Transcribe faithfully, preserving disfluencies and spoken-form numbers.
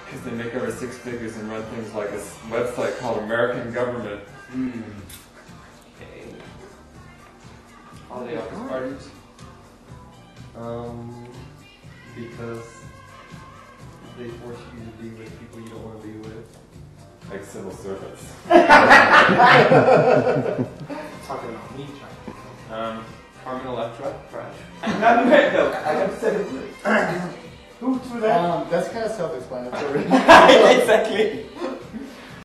Because they make over six figures and run things like a website called American Government. Mm. Okay. Holiday office parties? Um, because they force you to be with people you don't want to be with. Like civil servants. Talking about me, trying. Um, Carmen Electra. Trash. Not no, I have said it. Who threw that? Um, that's kind of self-explanatory. Exactly.